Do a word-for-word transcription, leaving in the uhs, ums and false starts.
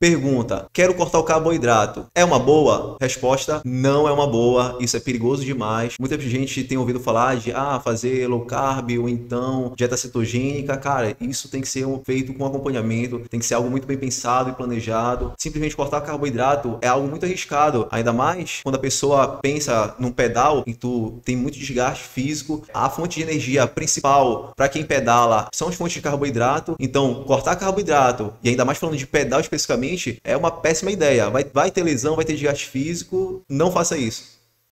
Pergunta: quero cortar o carboidrato. É uma boa? Resposta: não é uma boa. Isso é perigoso demais. Muita gente tem ouvido falar de ah, fazer low carb ou então dieta cetogênica. Cara, isso tem que ser feito com acompanhamento, tem que ser algo muito bem pensado e planejado. Simplesmente cortar carboidrato é algo muito arriscado, ainda mais quando a pessoa pensa num pedal e tu tem muito desgaste físico. A fonte de energia principal para quem pedala são as fontes de carboidrato. Então, cortar carboidrato, e ainda mais falando de pedal especificamente, é uma péssima ideia. Vai, vai ter lesão, vai ter desgaste físico. Não faça isso.